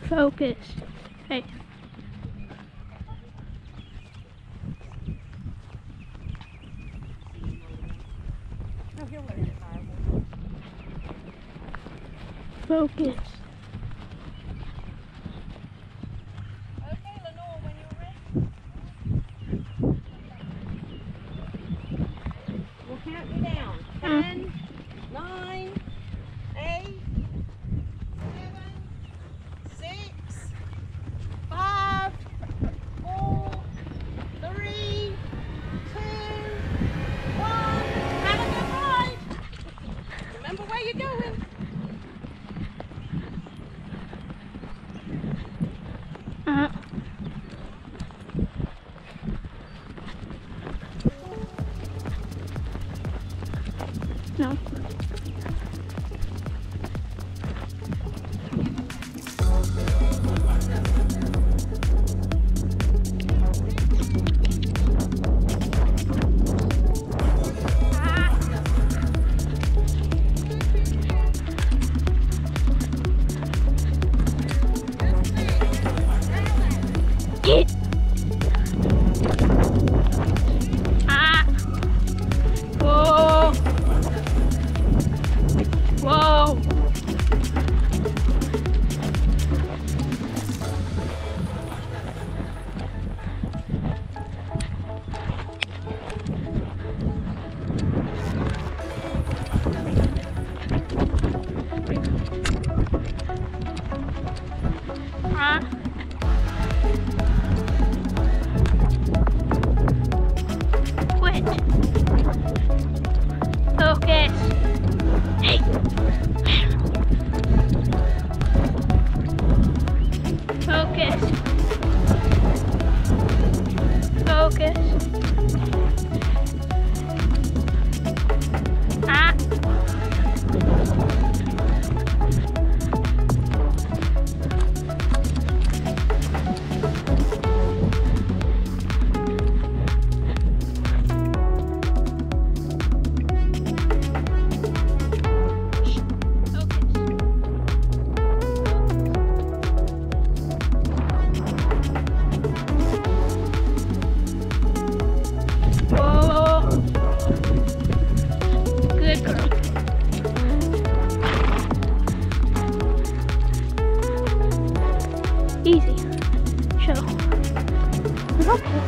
Focus. Hey. Focus. Okay, Lenore, when you're ready. We'll count you down. 10, 9, 8, 7, 6, 5, 4, 3, 2, 1. Have a good ride. Remember where you're going. No. Get. Whoa. Whoa. Quit. Focus. Hey. Focus. Focus. Good girl. Easy. Chill. You're okay.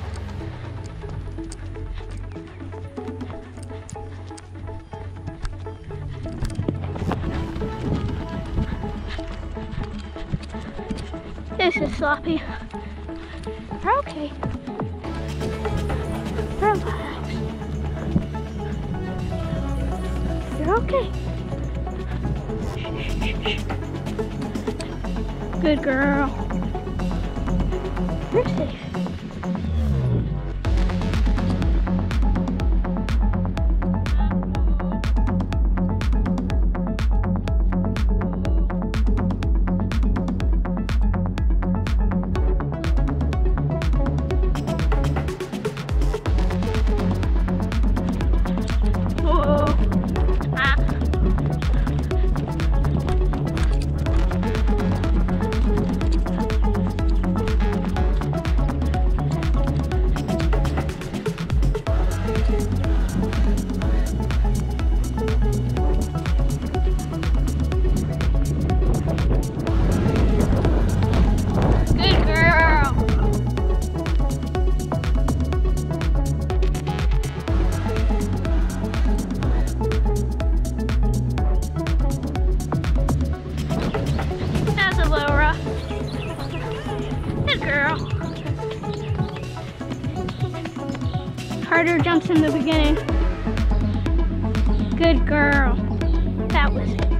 This is sloppy. You're okay. Relax. You're okay. Good girl. You're safe. Harder jumps in the beginning. Good girl. That was it.